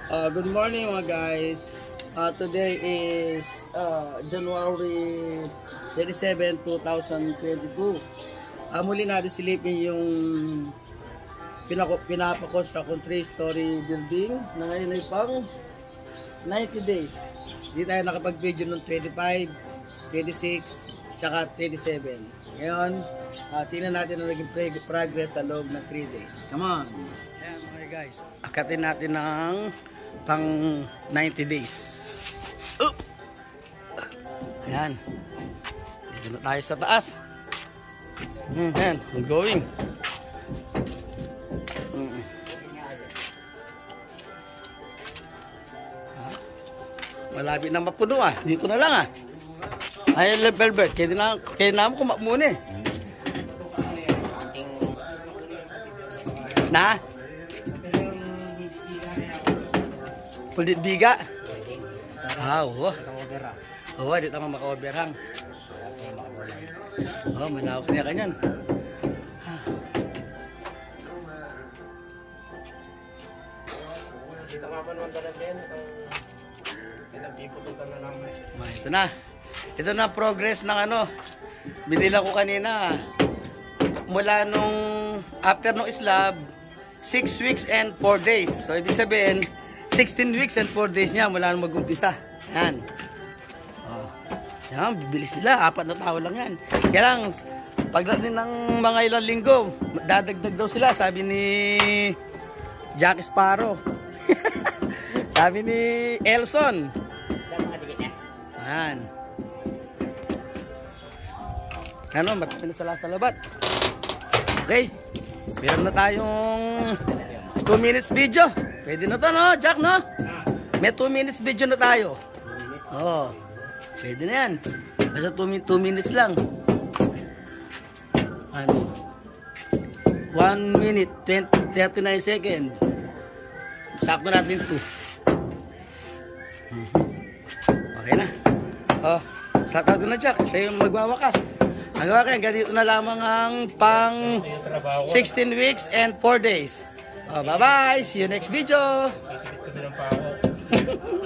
Good morning mga guys. Today is January 27, 2022. Muli natin silipin yung pinapakos sa 3-story building na ngayon ay pang 90 days. Hindi tayo nakapag-video ng 25, 26, tsaka 27. Ngayon, tingnan natin ang naging progress sa loob ng 3 days. Come on! Ayan mga guys, akatin natin ng pang 90 days. Ayan. Dito na tayo sa taas. Ayan, I'm going. Malapit na mapuno Dito na lang Ay, Velvet, kaya na ako kumakmuna Na? Pulit biga? Oo. Oo, dito naman maka-overhang. Oo, manaos niya kanyan. Dito nga pa naman talaga yan. Ito na. Ito na progress ng binila ko kanina. Mula nung after nung slab, 6 weeks and 4 days. So ibig sabihin, 16 weeks and 4 days niya mula nung mag-umpisa. Yan. Yan, bibilis nila. 4 na tao lang yan. Kaya lang, pagdating ng mga ilang linggo, dadagdag daw sila. Sabi ni Jack Sparrow. Sabi ni Elson. Yan. Ano, matapin na sa labat. Okay. Meron na tayong 2 minutes video. Pwede na to, no? Jack, no? May 2 minutes video na tayo. Oo. Pwede na yan. Basta 2 minutes lang. 1 minute, 39 seconds. Sakto natin 2. Okay na. Sakto na, Jack. Sa'yo magwawakas. Hanggang dito na lamang ang pang 16 weeks and 4 days. Bye-bye. See you next video.